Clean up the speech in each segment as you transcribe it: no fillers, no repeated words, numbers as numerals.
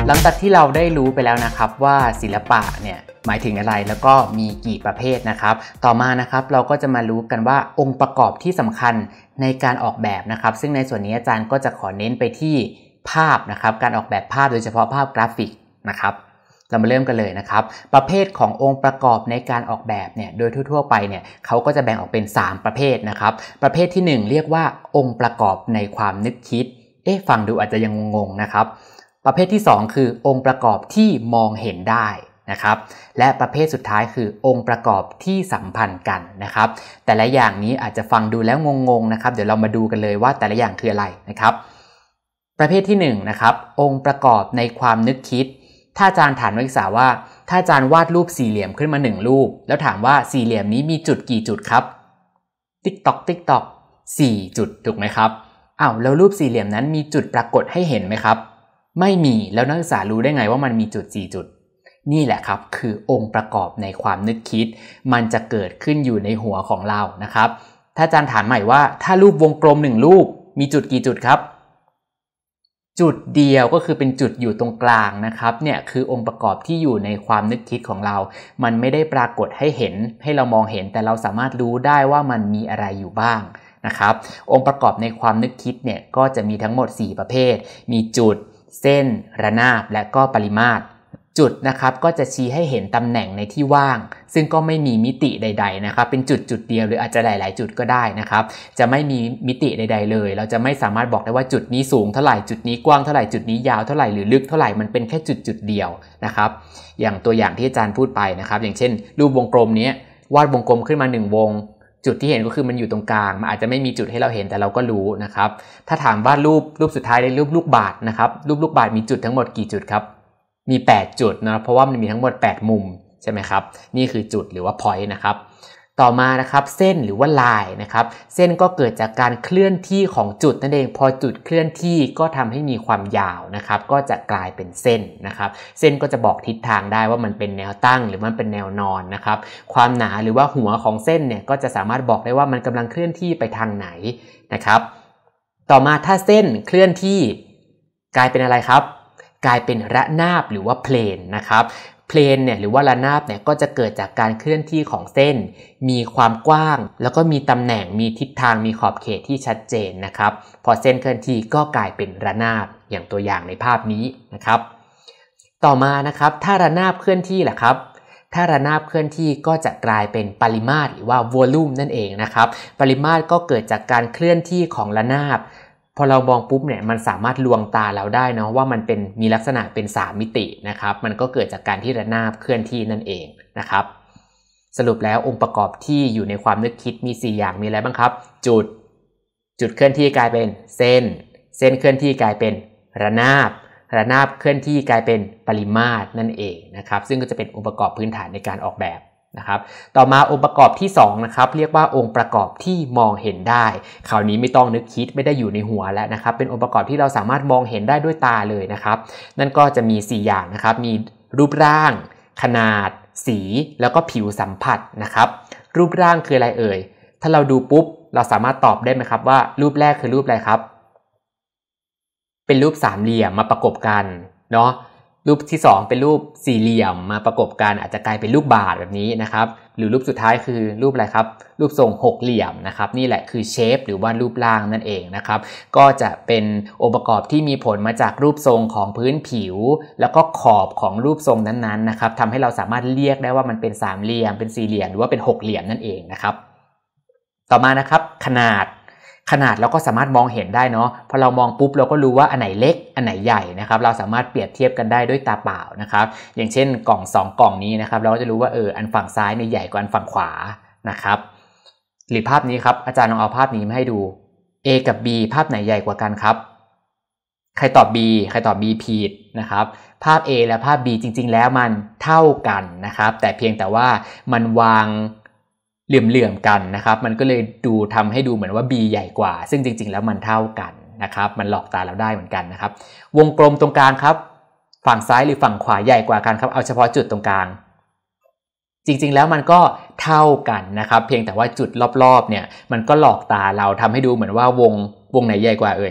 หลังจากที่เราได้รู้ไปแล้วนะครับว่าศิลปะเนี่ยหมายถึงอะไรแล้วก็มีกี่ประเภทนะครับต่อมานะครับเราก็จะมารู้กันว่าองค์ประกอบที่สำคัญในการออกแบบนะครับซึ่งในส่วนนี้อาจารย์ก็จะขอเน้นไปที่ภาพนะครับการออกแบบภาพโดยเฉพาะภาพกราฟิกนะครับเรามาเริ่มกันเลยนะครับประเภทขององค์ประกอบในการออกแบบเนี่ยโดยทั่วๆไปเนี่ยเขาก็จะแบ่งออกเป็น3ประเภทนะครับประเภทที่1เรียกว่าองค์ประกอบในความนึกคิดฟังดูอาจจะยังงงๆนะครับประเภทที่2คือองค์ประกอบที่มองเห็นได้นะครับและประเภทสุดท้ายคือองค์ประกอบที่สัมพันธ์กันนะครับแต่ละอย่างนี้อาจจะฟังดูแล้วงงๆนะครับเดี๋ยวเรามาดูกันเลยว่าแต่ละอย่างคืออะไรนะครับประเภทที่1นะครับองค์ประกอบในความนึกคิดถ้าอาจารย์ถามนักศึกษาว่าถ้าอาจารย์วาดรูปสี่เหลี่ยมขึ้นมา1รูปแล้วถามว่าสี่เหลี่ยมนี้มีจุดกี่จุดครับติ๊กตอกติ๊กตอก4จุดถูกไหมครับแล้วรูปสี่เหลี่ยมนั้นมีจุดปรากฏให้เห็นไหมครับไม่มีแล้วนักศึกษารู้ได้ไงว่ามันมีจุด4จุดนี่แหละครับคือองค์ประกอบในความนึกคิดมันจะเกิดขึ้นอยู่ในหัวของเรานะครับถ้าอาจารย์ถามใหม่ว่าถ้ารูปวงกลม1รูปมีจุดกี่จุดครับจุดเดียวก็คือเป็นจุดอยู่ตรงกลางนะครับเนี่ยคือองค์ประกอบที่อยู่ในความนึกคิดของเรามันไม่ได้ปรากฏให้เห็นให้เรามองเห็นแต่เราสามารถรู้ได้ว่ามันมีอะไรอยู่บ้างนะครับองค์ประกอบในความนึกคิดเนี่ยก็จะมีทั้งหมด4ประเภทมีจุดเส้นระนาบและก็ปริมาตรจุดนะครับก็จะชี้ให้เห็นตำแหน่งในที่ว่างซึ่งก็ไม่มีมิติใดๆนะครับเป็นจุดเดียวหรืออาจจะหลายๆจุดก็ได้นะครับจะไม่มีมิติใดๆเลยเราจะไม่สามารถบอกได้ว่าจุดนี้สูงเท่าไหร่จุดนี้กว้างเท่าไหร่จุดนี้ยาวเท่าไหร่หรือลึกเท่าไหร่มันเป็นแค่จุดเดียวนะครับอย่างตัวอย่างที่อาจารย์พูดไปนะครับอย่างเช่นรูปวงกลมนี้วาดวงกลมขึ้นมา1วงจุดที่เห็นก็คือมันอยู่ตรงกลางมันอาจจะไม่มีจุดให้เราเห็นแต่เราก็รู้นะครับถ้าถามว่ารูปสุดท้ายในรูปลูกบาศก์นะครับรูปลูกบาศก์มีจุดทั้งหมดกี่จุดครับมี8จุดนะเพราะว่ามันมีทั้งหมด8มุมใช่ไหมครับนี่คือจุดหรือว่า point นะครับต่อมานะครับเส้นหรือว่าลายนะครับเส้นก็เกิดจากการเคลื่อนที่ของจุดนั่นเองพอจุดเคลื่อนที่ก็ทำให้มีความยาวนะครับก็จะกลายเป็นเส้นนะครับเส้นก็จะบอกทิศทางได้ว่ามันเป็นแนวตั้งหรือมันเป็นแนวนอนนะครับความหนาหรือว่าหัวของเส้นเนี่ยก็จะสามารถบอกได้ว่ามันกำลังเคลื่อนที่ไปทางไหนนะครับต่อมาถ้าเส้นเคลื่อนที่กลายเป็นอะไรครับกลายเป็นระนาบหรือว่าเพลนนะครับเพลนเนี่ยหรือว่าระนาบเนี่ยก็จะเกิดจากการเคลื่อนที่ของเส้นมีความกว้างแล้วก็มีตำแหน่งมีทิศทางมีขอบเขตที่ชัดเจนนะครับพอเส้นเคลื่อนที่ก็กลายเป็นระนาบอย่างตัวอย่างในภาพนี้นะครับต่อมานะครับถ้าระนาบเคลื่อนที่ล่ะครับถ้าระนาบเคลื่อนที่ก็จะกลายเป็นปริมาตรหรือว่า volume นั่นเองนะครับปริมาตรก็เกิดจากการเคลื่อนที่ของระนาบพอเรามองปุ๊บเนี่ยมันสามารถลวงตาเราได้เนาะว่ามันเป็นมีลักษณะเป็น3มิตินะครับมันก็เกิดจากการที่ระนาบเคลื่อนที่นั่นเองนะครับสรุปแล้วองค์ประกอบที่อยู่ในความนึกคิดมี4อย่างมีอะไรบ้างครับจุดเคลื่อนที่กลายเป็นเส้นเคลื่อนที่กลายเป็นระนาบเคลื่อนที่กลายเป็นปริมาตรนั่นเองนะครับซึ่งก็จะเป็นองค์ประกอบพื้นฐานในการออกแบบนะครับต่อมาองค์ประกอบที่2นะครับเรียกว่าองค์ประกอบที่มองเห็นได้คราวนี้ไม่ต้องนึกคิดไม่ได้อยู่ในหัวแล้วนะครับเป็นองค์ประกอบที่เราสามารถมองเห็นได้ด้วยตาเลยนะครับนั่นก็จะมี4อย่างนะครับมีรูปร่างขนาดสีแล้วก็ผิวสัมผัสนะครับรูปร่างคืออะไรเอ่ยถ้าเราดูปุ๊บเราสามารถตอบได้ไหมครับว่ารูปแรกคือรูปอะไรครับเป็นรูปสามเหลี่ยมมาประกบกันเนาะรูปที่2เป็นรูปสี่เหลี่ยมมาประกบกันอาจจะกลายเป็นรูปบาศก์แบบนี้นะครับหรือรูปสุดท้ายคือรูปอะไรครับรูปทรงหกเหลี่ยมนะครับนี่แหละคือเชฟหรือว่ารูปร่างนั่นเองนะครับก็จะเป็นองค์ประกอบที่มีผลมาจากรูปทรงของพื้นผิวแล้วก็ขอบของรูปทรงนั้นๆนะครับทำให้เราสามารถเรียกได้ว่ามันเป็นสามเหลี่ยมเป็นสี่เหลี่ยมหรือว่าเป็นหกเหลี่ยมนั่นเองนะครับต่อมานะครับขนาดเราก็สามารถมองเห็นได้เนาะพอเรามองปุ๊บเราก็รู้ว่าอันไหนเล็กอันไหนใหญ่นะครับเราสามารถเปรียบเทียบกันได้ด้วยตาเปล่านะครับอย่างเช่นกล่อง2กล่องนี้นะครับเราก็จะรู้ว่าอันฝั่งซ้ายเนี่ยใหญ่กว่าอันฝั่งขวานะครับหรือภาพนี้ครับอาจารย์ลองเอาภาพนี้มาให้ดู A กับ B ภาพไหนใหญ่กว่ากันครับใครตอบ B ผิดนะครับภาพ A และภาพ B จริงๆแล้วมันเท่ากันนะครับแต่เพียงแต่ว่ามันวางเหลื่อมๆกันนะครับมันก็เลยทำให้ดูเหมือนว่า B ใหญ่กว่าซึ่งจริงๆแล้วมันเท่ากันนะครับมันหลอกตาเราได้เหมือนกันนะครับวงกลมตรงกลางครับฝั่งซ้ายหรือฝั่งขวาใหญ่กว่ากันครับเอาเฉพาะจุดตรงกลางจริงๆแล้วมันก็เท่ากันนะครับเพียงแต่ว่าจุดรอบๆเนี่ยมันก็หลอกตาเราทำให้ดูเหมือนว่าวงไหนใหญ่กว่า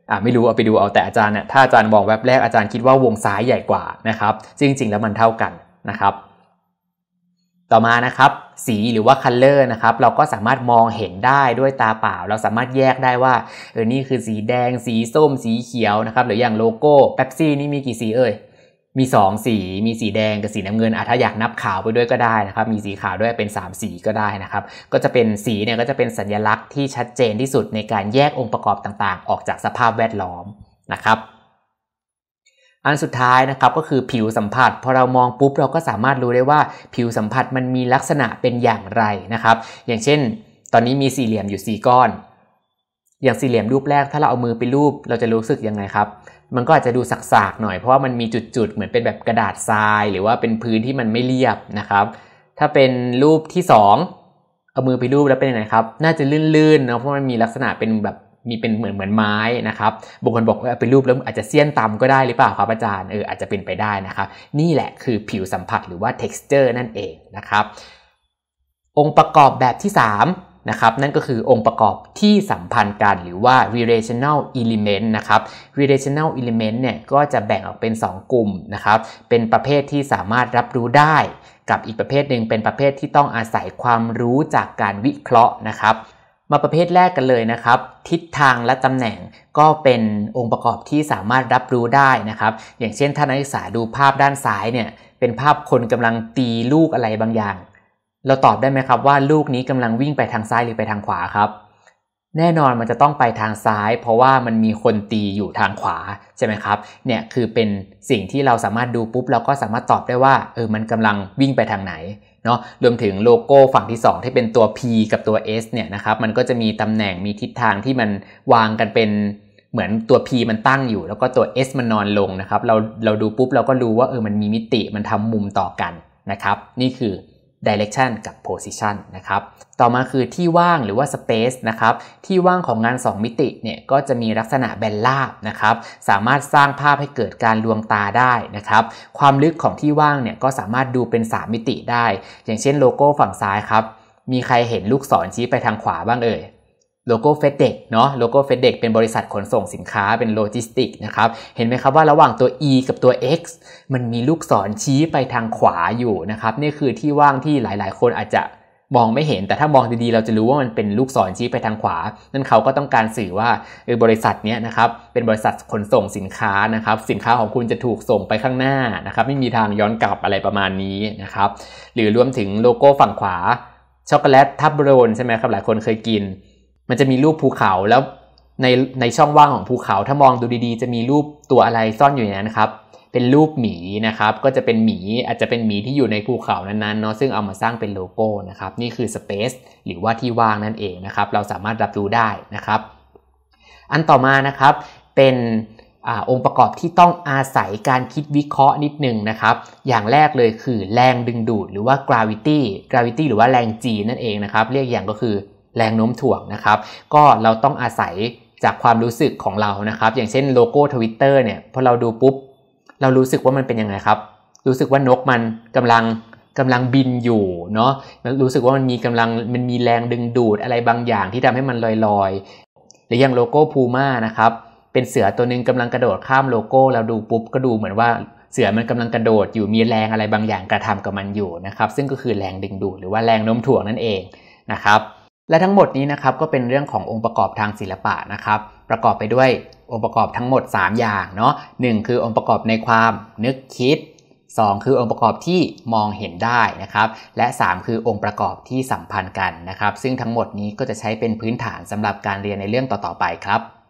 ไม่รู้เอาไปดูเอาแต่อาจารย์เนี่ยถ้าอาจารย์มองแวบแรกอาจารย์คิดว่าวงซ้ายใหญ่กว่านะครับจริงๆแล้วมันเท่ากันนะครับต่อมานะครับสีหรือว่า color นะครับเราก็สามารถมองเห็นได้ด้วยตาเปล่าเราสามารถแยกได้ว่านี่คือสีแดงสีส้มสีเขียวนะครับหรืออย่างโลโก้เป๊ปซี่นี่มีกี่สีมี2สีมีสีแดงกับสีน้ำเงินถ้าอยากนับขาวไปด้วยก็ได้นะครับมีสีขาวด้วยเป็น3สีก็ได้นะครับก็จะเป็นสีเนี่ยก็จะเป็นสัญลักษณ์ที่ชัดเจนที่สุดในการแยกองค์ประกอบต่างๆออกจากสภาพแวดล้อมนะครับอันสุดท้ายนะครับก็คือผิวสัมผัสพอเรามองปุ๊บเราก็สามารถรู้ได้ว่าผิวสัมผัสมันมีลักษณะเป็นอย่างไรนะครับอย่างเช่นตอนนี้มีสี่เหลี่ยมอยู่4ก้อนอย่างสี่เหลี่ยมรูปแรกถ้าเราเอามือไปรูปเราจะรู้สึกยังไงครับมันก็อาจจะดูสักๆหน่อยเพราะว่ามันมีจุดๆเหมือนเป็นแบบกระดาษทรายหรือว่าเป็นพื้นที่มันไม่เรียบนะครับถ้าเป็นรูปที่2เอามือไปรูปแล้วเป็นยังไงครับน่าจะลื่นๆเนาะเพราะมันมีลักษณะเป็นแบบมีเป็นเหมือนไม้นะครับบางคนบอกว่าเป็นรูปแล้วอาจจะเสี้ยนตำก็ได้หรือเปล่าครับอาจารย์อาจจะเป็นไปได้นะครับนี่แหละคือผิวสัมผัสหรือว่า texture นั่นเองนะครับองค์ประกอบแบบที่3นะครับนั่นก็คือองค์ประกอบที่สัมพันธ์กันหรือว่า relational element นะครับ relational element เนี่ยก็จะแบ่งออกเป็น2กลุ่มนะครับเป็นประเภทที่สามารถรับรู้ได้กับอีกประเภทหนึ่งเป็นประเภทที่ต้องอาศัยความรู้จากการวิเคราะห์นะครับมาประเภทแรกกันเลยนะครับทิศทางและตำแหน่งก็เป็นองค์ประกอบที่สามารถรับรู้ได้นะครับอย่างเช่นถ้านักศึกษาดูภาพด้านซ้ายเนี่ยเป็นภาพคนกำลังตีลูกอะไรบางอย่างเราตอบได้ไหมครับว่าลูกนี้กำลังวิ่งไปทางซ้ายหรือไปทางขวาครับแน่นอนมันจะต้องไปทางซ้ายเพราะว่ามันมีคนตีอยู่ทางขวาใช่ไหมครับเนี่ยคือเป็นสิ่งที่เราสามารถดูปุ๊บเราก็สามารถตอบได้ว่ามันกำลังวิ่งไปทางไหนเนาะรวมถึงโลโก้ฝั่งที่2ที่เป็นตัว P กับตัว S เนี่ยนะครับมันก็จะมีตำแหน่งมีทิศทางที่มันวางกันเป็นเหมือนตัว P มันตั้งอยู่แล้วก็ตัว S มันนอนลงนะครับเราดูปุ๊บเราก็รู้ว่ามันมีมิติมันทำมุมต่อกันนะครับนี่คือdirection กับ position นะครับต่อมาคือที่ว่างหรือว่า space นะครับที่ว่างของงาน2มิติเนี่ยก็จะมีลักษณะแบนราบนะครับสามารถสร้างภาพให้เกิดการลวงตาได้นะครับความลึกของที่ว่างเนี่ยก็สามารถดูเป็น3มิติได้อย่างเช่นโลโก้ฝั่งซ้ายครับมีใครเห็นลูกศรชี้ไปทางขวาบ้างโลโก้ FedEx เนาะโลโก้ FedEx เป็นบริษัทขนส่งสินค้าเป็นโลจิสติกนะครับเห็นไหมครับว่าระหว่างตัว E กับตัว X มันมีลูกศรชี้ไปทางขวาอยู่นะครับนี่คือที่ว่างที่หลายๆคนอาจจะมองไม่เห็นแต่ถ้ามองดีๆเราจะรู้ว่ามันเป็นลูกศรชี้ไปทางขวานั่นเขาก็ต้องการสื่อว่าบริษัทนี้นะครับเป็นบริษัทขนส่งสินค้านะครับสินค้าของคุณจะถูกส่งไปข้างหน้านะครับไม่มีทางย้อนกลับอะไรประมาณนี้นะครับหรือรวมถึงโลโก้ฝั่งขวาช็อกโกแลตทับโรนใช่ไหมครับหลายคนเคยกินมันจะมีรูปภูเขาแล้วในช่องว่างของภูเขาถ้ามองดูดีๆจะมีรูปตัวอะไรซ่อนอยู่ในนั้นครับเป็นรูปหมีนะครับก็จะเป็นหมีอาจจะเป็นหมีที่อยู่ในภูเขานั้นๆเนาะซึ่งเอามาสร้างเป็นโลโก้นะครับนี่คือ space หรือว่าที่ว่างนั่นเองนะครับเราสามารถรับรู้ได้นะครับอันต่อมานะครับเป็นองค์ประกอบที่ต้องอาศัยการคิดวิเคราะห์นิดนึงนะครับอย่างแรกเลยคือแรงดึงดูดหรือว่า gravity หรือว่าแรง G นั่นเองนะครับเรียกอย่างก็คือแรงโน้มถ่วงนะครับก็เราต้องอาศัยจากความรู้สึกของเรานะครับอย่างเช่นโลโก้ Twitter เนี่ยพอเราดูปุ๊บเรารู้สึกว่ามันเป็นยังไงครับรู้สึกว่านกมันกำลังบินอยู่เนาะรู้สึกว่ามันมีแรงดึงดูดอะไรบางอย่างที่ทำให้มันลอยๆหรืออย่างโลโก้ Puma นะครับเป็นเสือตัวนึงกำลังกระโดดข้ามโลโก้เราดูปุ๊บก็ดูเหมือนว่าเสือมันกำลังกระโดดอยู่มีแรงอะไรบางอย่างกระทำกับมันอยู่นะครับซึ่งก็คือแรงดึงดูดหรือว่าแรงโน้มถ่วงนั่นเองนะครับและทั้งหมดนี้นะครับก็เป็นเรื่องขององค์ประกอบทางศิลปะนะครับประกอบไปด้วยองค์ประกอบทั้งหมด3อย่างเนาะ1คือองค์ประกอบในความนึกคิด2คือองค์ประกอบที่มองเห็นได้นะครับและ3คือองค์ประกอบที่สัมพันธ์กันนะครับซึ่งทั้งหมดนี้ก็จะใช้เป็นพื้นฐานสำหรับการเรียนในเรื่องต่อๆไปครับ